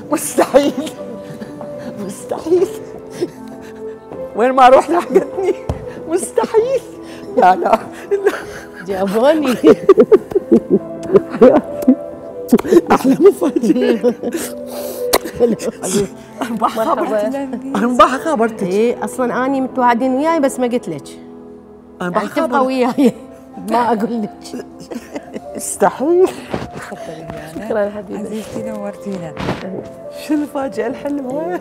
مستحيل مستحيل، وين ما اروح لحقتني، مستحيل. لا لا جابوني. احلى مفاجأة. أربعة خبرتك. اي اصلا اني متواعدين وياي بس ما قلت لك. أربعة يعني تبقى وياي ما اقول لك. مستحيل. شكرا حبيبي. عزيزتي نورتينا. شو المفاجأة الحلوة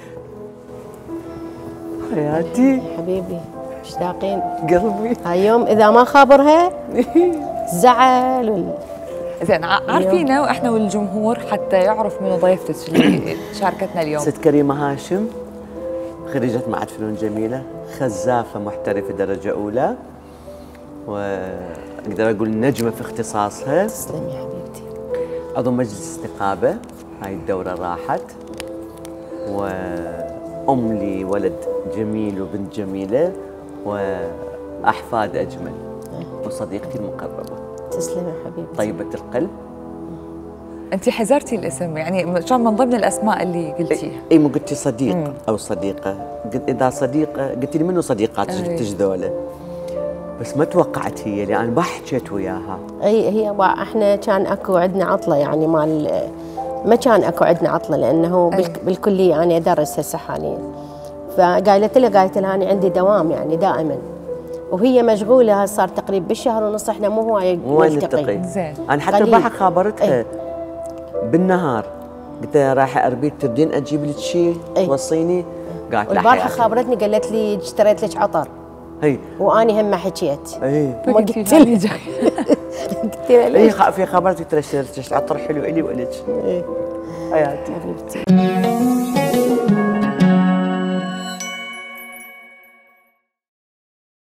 حياتي حبيبي مشتاقين قلبي. هاي يوم اذا ما خابرها زعل زين عارفينا واحنا والجمهور حتى يعرف من ضيفتك اللي شاركتنا اليوم. ست كريمة هاشم، خريجة معهد فنون جميلة، خزافة محترفة درجة أولى، وأقدر أقول نجمة في اختصاصها. تسلمي حبيبتي. عضو مجلس استقابة، هاي الدورة راحت، وأم لي ولد جميل وبنت جميلة وأحفاد أجمل، وصديقتي المقربة. تسلمي حبيبتي. طيبة القلب. انت حزرتي الاسم يعني كان من ضمن الاسماء اللي قلتيها. اي مو قلتي صديق او صديقه، قلت اذا صديقه قلتي لي منو صديقاتك جبتش ذولا، بس ما توقعت هي لان ما حكيت وياها. اي هي احنا كان اكو عندنا عطله يعني مال، ما كان اكو عندنا عطله لانه بالكليه انا ادرس هسه حاليا، فقالت لها انا عندي دوام يعني دائما، وهي مشغوله صار تقريبا بالشهر ونص احنا مو هواي نلتقي. زين. انا حتى البارحه خابرتها بالنهار، قلت لها رايحه اربيل تردين اجيب لك شيء توصيني؟ قالت لا. البارحه خابرتني قالت لي اشتريت لك عطر. اي واني هم ما حكيت. اي ما قلت لها. قلت لها ليش؟ في خبرتك ترى اشتريت لك عطر حلو الي والك. اي حياتي حبيبتي.